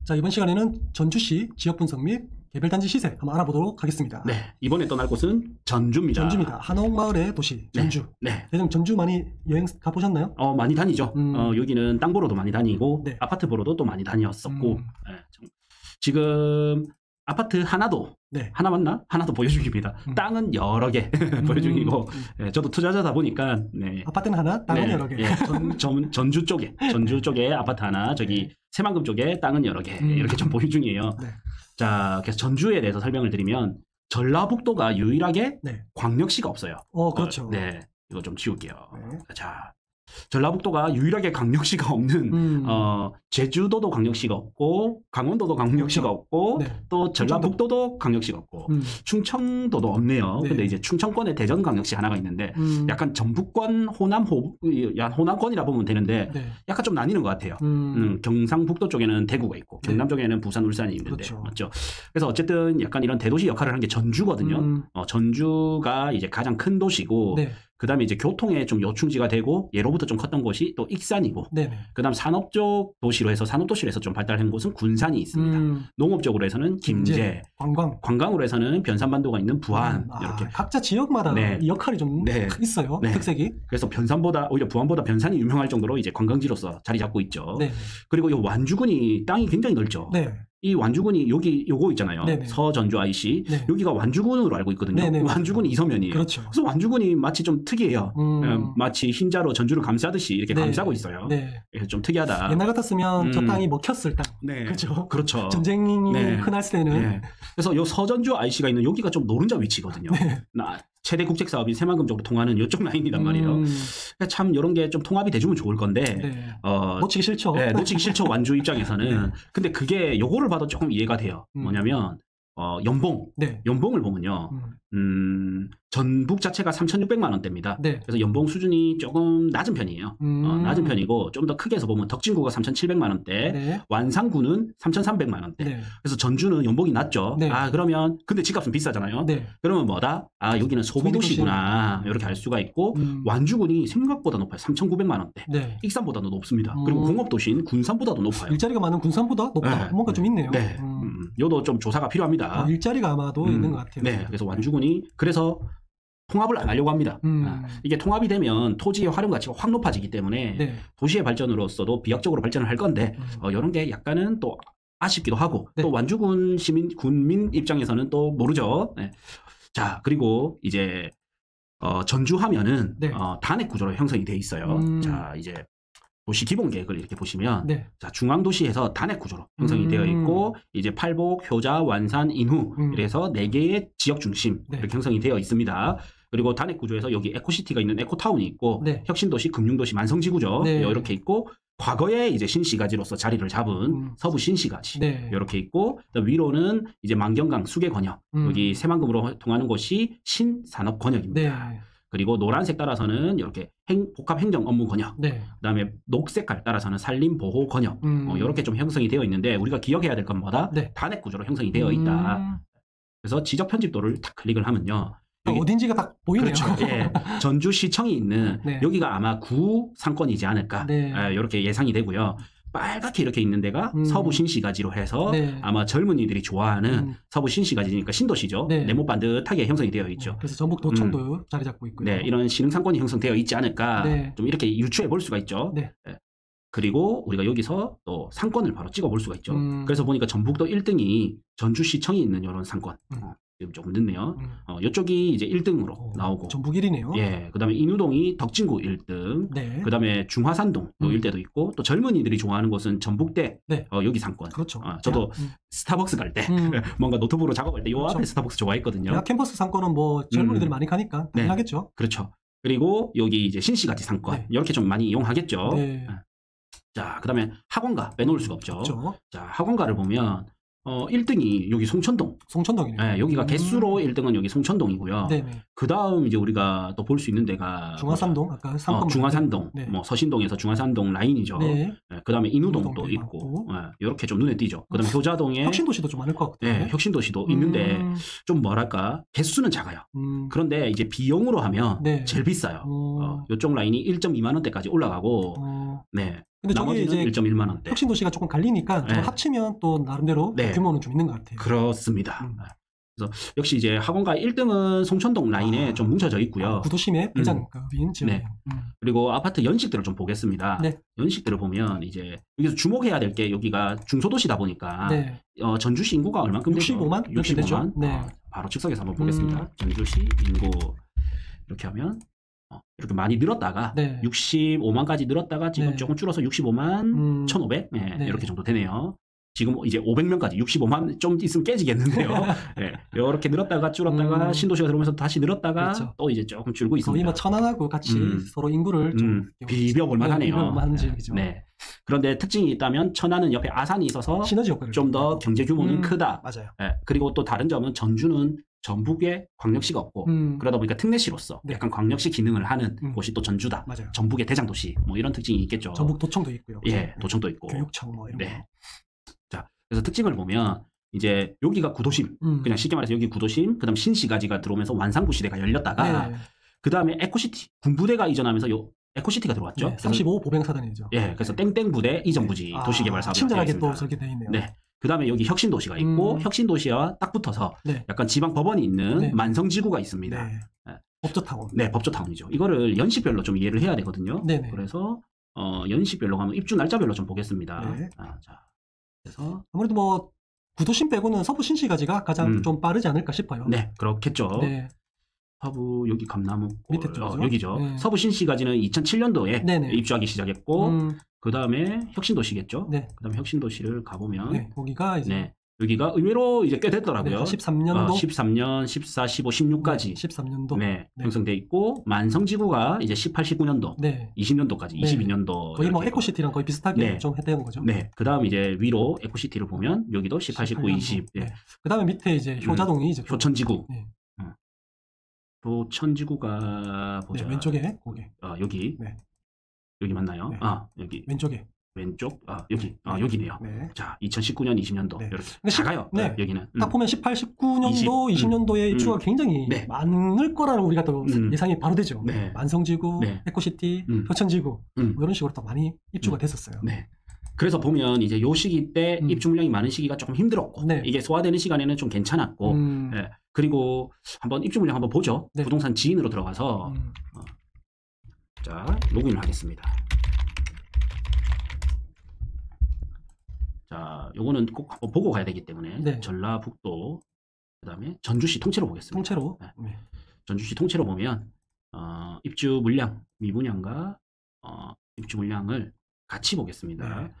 자, 이번 시간에는 전주시 지역 분석 및 개별단지 시세 한번 알아보도록 하겠습니다. 네, 이번에 떠날 곳은 전주입니다. 전주입니다. 한옥마을의 도시 전주. 네. 요즘 전주 많이 여행 가보셨나요? 많이 다니죠. 여기는 땅 보러도 많이 다니고 네. 아파트 보러도 또 많이 다녔었고 지금 아파트 하나도 하나 맞나? 하나도 보유 중입니다. 땅은 여러 개 보유 중이고 저도 투자자다 보니까 아파트는 하나, 땅은 여러 개. 전주 쪽에 아파트 하나, 저기 새만금 쪽에 땅은 여러 개 이렇게 좀 보유 중이에요. 자, 그래서 전주에 대해서 설명을 드리면 전라북도가 유일하게 광역시가 없어요. 그렇죠. 네, 이거 좀 지울게요. 자, 전라북도가 유일하게 광역시가 없는 제주도도 광역시가 없고 강원도도 광역시가 없고 또 전라북도도 광역시가 없고 충청도도 없네요. 근데 이제 충청권에 대전광역시 하나가 있는데 약간 전북권 호남권이라 보면 되는데 약간 좀 나뉘는 것 같아요. 경상북도 쪽에는 대구가 있고 경남 쪽에는 부산, 울산이 있는데 맞죠? 그래서 어쨌든 약간 이런 대도시 역할을 하는 게 전주거든요. 전주가 이제 가장 큰 도시고 그 다음에 이제 교통에 좀 요충지가 되고 예로부터 좀 컸던 곳이 또 익산이고 그 다음 산업적 도시로 해서 산업도시로 해서 좀 발달한 곳은 군산이 있습니다. 농업적으로 해서는 김제, 관광으로 해서는 변산반도가 있는 부안 이렇게 각자 지역마다 이 역할이 좀 있어요. 특색이. 그래서 변산보다 오히려 부안보다 변산이 유명할 정도로 이제 관광지로서 자리 잡고 있죠. 그리고 이 완주군이 땅이 굉장히 넓죠. 이 완주군이 요거 있잖아요. 서전주 IC. 여기가 완주군으로 알고 있거든요. 완주군이 이서면이에요. 그래서 완주군이 마치 좀 특이해요. 마치 흰자로 전주를 감싸듯이 이렇게 감싸고 있어요. 그래서 좀 특이하다. 옛날 같았으면 저 땅이 먹혔을 땅. 그렇죠. 전쟁이 흔했을 때는. 그래서 요 서전주 IC가 있는 여기가 좀 노른자 위치거든요. 최대 국책 사업이 새만금 쪽으로 통하는 이쪽 라인이란 말이에요. 참 이런 게 좀 통합이 돼주면 좋을 건데 놓치기 싫죠. 놓치기 싫죠. 완주 입장에서는. 근데 그게 요거를 봐도 조금 이해가 돼요. 뭐냐면 연봉을 보면요. 전북 자체가 3,600만 원대입니다. 그래서 연봉 수준이 조금 낮은 편이에요. 낮은 편이고 좀 더 크게 해서 보면 덕진구가 3,700만 원대, 완산구는 3,300만 원대. 그래서 전주는 연봉이 낮죠. 그러면 근데 집값은 비싸잖아요. 그러면 뭐다? 여기는 소비도시구나 이렇게 알 수가 있고 완주군이 생각보다 높아요. 3,900만 원대. 익산보다도 높습니다. 그리고 공업도시인 군산보다도 높아요. 일자리가 많은 군산보다 높다. 뭔가 좀 있네요. 요도 좀 조사가 필요합니다. 일자리가 아마도 있는 것 같아요. 그래서 완주군이 그래서 통합을 안 하려고 합니다. 이게 통합이 되면 토지의 활용 가치가 확 높아지기 때문에 도시의 발전으로서도 비약적으로 발전을 할 건데 이런 게 약간은 또 아쉽기도 하고 또 완주군 군민 입장에서는 또 모르죠. 자, 그리고 이제 전주하면은 단핵 구조로 형성이 돼 있어요. 자, 이제 도시 기본 계획을 이렇게 보시면 자, 중앙도시에서 단핵 구조로 형성이 되어 있고 이제 팔복, 효자, 완산, 인후 이래서 4개의 지역 중심 이렇게 형성이 되어 있습니다. 그리고 단핵 구조에서 여기 에코시티가 있는 에코타운이 있고 혁신도시, 금융도시, 만성지구죠. 이렇게 있고 과거에 이제 신시가지로서 자리를 잡은 서부 신시가지 이렇게 있고 위로는 이제 만경강 수계권역 여기 새만금으로 통하는 곳이 신산업권역입니다. 그리고 노란색 따라서는 이렇게 복합행정 업무 권역, 그다음에 녹색깔 따라서는 산림보호 권역, 이렇게 좀 형성이 되어 있는데 우리가 기억해야 될 건 뭐다? 단핵 구조로 형성이 되어 있다. 그래서 지적 편집도를 딱 클릭을 하면요. 어딘지가 딱 보이네요. 그렇죠. 전주시청이 있는 여기가 아마 구 상권이지 않을까 이렇게 예상이 되고요. 빨갛게 이렇게 있는 데가 서부 신시가지로 해서 아마 젊은이들이 좋아하는 서부 신시가지니까 신도시죠. 네모 반듯하게 형성이 되어 있죠. 그래서 전북 도청도 자리 잡고 있고요. 이런 신흥 상권이 형성되어 있지 않을까 좀 이렇게 유추해 볼 수가 있죠. 그리고 우리가 여기서 또 상권을 바로 찍어 볼 수가 있죠. 그래서 보니까 전북도 1등이 전주시청이 있는 이런 상권. 지금 조금 늦네요. 이쪽이 이제 1등으로 나오고. 전북 1위네요. 그 다음에 인우동이 덕진구 1등. 그 다음에 중화산동 일대도 있고 또 젊은이들이 좋아하는 곳은 전북대 여기 상권. 그렇죠. 저도 스타벅스 갈 때 뭔가 노트북으로 작업할 때 요 앞에 스타벅스 좋아했거든요. 캠퍼스 상권은 뭐 젊은이들이 많이 가니까 하겠죠. 그렇죠. 그리고 여기 이제 신시가지 상권 이렇게 좀 많이 이용하겠죠. 자, 그 다음에 학원가 빼놓을 수가 없죠. 자, 학원가를 보면 1등이 여기 송천동이네요. 여기가 개수로 1등은 여기 송천동이고요. 그 다음 이제 우리가 또 볼 수 있는 데가 중화산동, 아까 중화산동, 뭐 서신동에서 중화산동 라인이죠. 그 다음에 인우동도 있고, 이렇게 좀 눈에 띄죠. 그 다음에 효자동에 혁신도시도 좀 많을 것 같아요. 혁신도시도 있는데 좀 뭐랄까 개수는 작아요. 그런데 이제 비용으로 하면 제일 비싸요. 이쪽 라인이 1.2만 원대까지 올라가고, 근데 저기 나머지는 이제 1.1만 원대. 혁신도시가 조금 갈리니까 좀 합치면 또 나름대로 규모는 좀 있는 것 같아요. 그렇습니다. 그래서 역시 이제 학원가 1등은 송천동 라인에 좀 뭉쳐져 있고요. 구도심의 배장급인 지역. 네. 그리고 아파트 연식들을 좀 보겠습니다. 네. 연식들을 보면 이제 여기서 주목해야 될 게 여기가 중소도시다 보니까 전주시 인구가 얼마큼 되죠? 65만? 65만? 네. 바로 측석에서 한번 보겠습니다. 전주시 인구 이렇게 하면 이렇게 많이 늘었다가 65만까지 늘었다가 지금 조금 줄어서 65만 1,500 이렇게 정도 되네요. 지금 이제 500명까지 65만 좀 있으면 깨지겠는데요. 이렇게 늘었다가 줄었다가 신도시가 들어오면서 다시 늘었다가 또 이제 조금 줄고 있습니다. 거의 뭐 천안하고 같이 서로 인구를 좀 비벼볼 만하네요. 비벼볼 지역이죠. 그런데 특징이 있다면 천안은 옆에 아산이 있어서 시너지 효과를 좀 더 경제 규모는 크다. 맞아요. 그리고 또 다른 점은 전주는 전북에 광역시가 없고 그러다 보니까 특례시로서 약간 광역시 기능을 하는 곳이 또 전주다. 맞아요. 전북의 대장도시 뭐 이런 특징이 있겠죠. 전북도청도 있고요. 도청도 있고 교육청 뭐 이런 거. 자, 그래서 특징을 보면 이제 여기가 구도심, 그냥 쉽게 말해서 여기 구도심, 그다음 신시가지가 들어오면서 완산구 시대가 열렸다가 그다음에 에코시티, 군부대가 이전하면서 요 에코시티가 들어왔죠. 35 보병사단이죠. 그래서 땡땡부대 이전부지 도시개발사업이 친절하게 또 저렇게 돼 있네요. 그다음에 여기 혁신도시가 있고 혁신도시와 딱 붙어서 약간 지방법원이 있는 만성지구가 있습니다. 법조타운. 법조타운이죠. 이거를 연식별로 좀 이해를 해야 되거든요. 그래서 연식별로 가면 입주 날짜별로 좀 보겠습니다. 자, 그래서 아무래도 뭐 구도심 빼고는 서부 신시가지가 가장 좀 빠르지 않을까 싶어요. 그렇겠죠. 서부 여기 감나무 밑에 쪽이죠. 여기죠. 서부 신시가지는 2007년도에 입주하기 시작했고 그 다음에 혁신도시겠죠. 그 다음에 혁신도시를 가보면 거기가 이제 여기가 의외로 이제 꽤 됐더라고요. 13년도 13년, 14, 15, 16까지 13년도 형성돼 있고 만성지구가 이제 18, 19년도 20년도까지 22년도 거의 뭐 에코시티랑 거의 비슷하게 좀 했다는 거죠. 그 다음 이제 위로 에코시티를 보면 여기도 18, 19, 20 그 다음에 밑에 이제 효자동이 이제 효천지구 효천지구가 보자. 왼쪽에 거기 여기 맞나요? 여기 왼쪽 여기 여기네요. 자, 2019년 20년도 이렇게 작아요. 여기는 딱 보면 18, 19년도 20년도에 입주가 굉장히 많을 거라는 우리가 또 예상이 바로 되죠. 만성지구, 에코시티, 효천지구 뭐 이런 식으로 또 많이 입주가 됐었어요. 그래서 보면 이제 요 시기 때 입주 물량이 많은 시기가 조금 힘들었고 이게 소화되는 시간에는 좀 괜찮았고 그리고 한번 입주 물량 한번 보죠. 부동산 지인으로 들어가서 자, 로그인을 하겠습니다. 자, 요거는 꼭 한번 보고 가야 되기 때문에 전라북도 그다음에 전주시 통째로 보겠습니다. 통째로. 전주시 통째로 보면 입주 물량 미분양과 입주 물량을 같이 보겠습니다.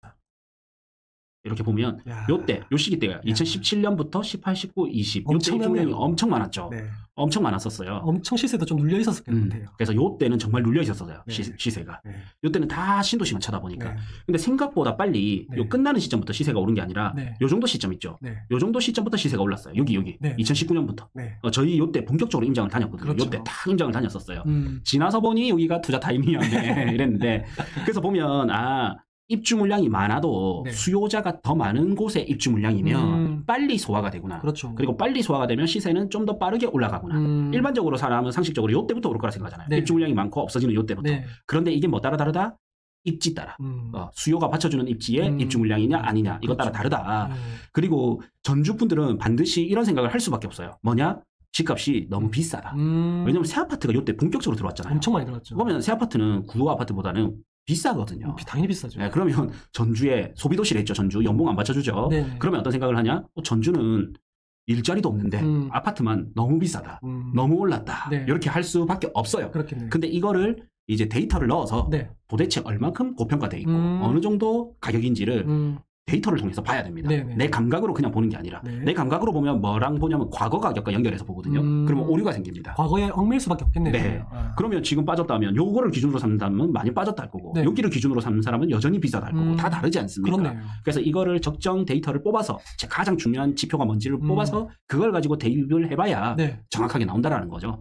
이렇게 보면 요 시기 때가 2017년부터 18, 19, 20 요때 입주 물량이 엄청 많았죠. 엄청 많았었어요. 엄청 시세도 좀 눌려 있었을 것 같아요. 그래서 요때는 정말 눌려 있었어요. 시세가. 요때는 다 신도시만 쳐다보니까. 근데 생각보다 빨리 요 끝나는 시점부터 시세가 오른 게 아니라 요 정도 시점 있죠. 요 정도 시점부터 시세가 올랐어요. 여기 2019년부터. 저희 요때 본격적으로 임장을 다녔거든요. 요때 딱 임장을 다녔었어요. 지나서 보니 여기가 투자 타이밍이었네 이랬는데 그래서 보면 입주 물량이 많아도 수요자가 더 많은 곳에 입주 물량이면 빨리 소화가 되구나. 그리고 빨리 소화가 되면 시세는 좀 더 빠르게 올라가구나. 일반적으로 사람은 상식적으로 요때부터 오를 거라 생각하잖아요. 입주 물량이 많고 없어지는 요때부터. 그런데 이게 뭐 따라 다르다? 입지 따라. 수요가 받쳐주는 입지에 입주 물량이냐 아니냐 이것 따라 다르다. 그리고 전주 분들은 반드시 이런 생각을 할 수밖에 없어요. 뭐냐? 집값이 너무 비싸다. 왜냐면 새 아파트가 요때 본격적으로 들어왔잖아요. 엄청 많이 들어왔죠. 그러면 새 아파트는 구호 아파트보다는 비싸거든요. 당연히 비싸죠. 그러면 전주에 소비도시를 했죠. 전주 연봉 안 받쳐주죠. 그러면 어떤 생각을 하냐? 전주는 일자리도 없는데 아파트만 너무 비싸다. 너무 올랐다. 이렇게 할 수밖에 없어요. 근데 이거를 이제 데이터를 넣어서 도대체 얼만큼 고평가돼 있고 어느 정도 가격인지를 데이터를 통해서 봐야 됩니다. 내 감각으로 그냥 보는 게 아니라 내 감각으로 보면 뭐랑 보냐면 과거 가격과 연결해서 보거든요. 그러면 오류가 생깁니다. 과거에 얽매일 수밖에 없겠네요. 그러면 지금 빠졌다면 요거를 기준으로 삼는다면 많이 빠졌다 할 거고 여기를 기준으로 삼는 사람은 여전히 비싸다 할 거고 다 다르지 않습니까? 그래서 이거를 적정 데이터를 뽑아서 가장 중요한 지표가 뭔지를 뽑아서 그걸 가지고 대입을 해봐야 정확하게 나온다라는 거죠.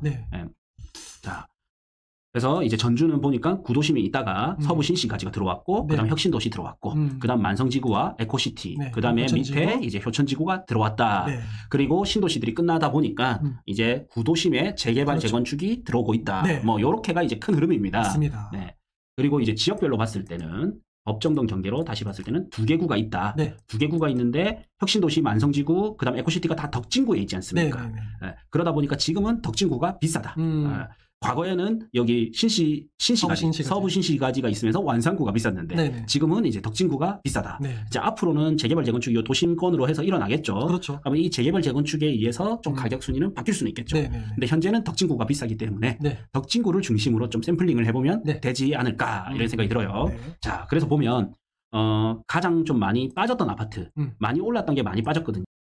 자, 그래서 이제 전주는 보니까 구도심이 있다가 서부 신시가지가 들어왔고 그다음 혁신도시 들어왔고 그다음 만성지구와 에코시티 그다음에 밑에 이제 효천지구가 들어왔다. 그리고 신도시들이 끝나다 보니까 이제 구도심의 재개발 재건축이 들어오고 있다. 뭐 요렇게가 이제 큰 흐름입니다. 맞습니다. 그리고 이제 지역별로 봤을 때는 법정동 경계로 다시 봤을 때는 두 개 구가 있다. 네. 두 개 구가 있는데 혁신도시 만성지구 그다음 에코시티가 다 덕진구에 있지 않습니까? 네. 그러다 보니까 지금은 덕진구가 비싸다. 과거에는 여기 서부 신시가지가 있으면서 완산구가 비쌌는데 네네. 지금은 이제 덕진구가 비싸다. 네. 이제 앞으로는 재개발 재건축 이 도심권으로 해서 일어나겠죠. 그렇죠. 그러면 이 재개발 재건축에 의해서 좀 가격 순위는 바뀔 수는 있겠죠. 네네. 근데 현재는 덕진구가 비싸기 때문에 네. 덕진구를 중심으로 좀 샘플링을 해보면 네. 되지 않을까 이런 생각이 들어요. 네. 자, 그래서 보면 가장 좀 많이 빠졌던 아파트, 많이 올랐던 게 많이 빠졌거든요.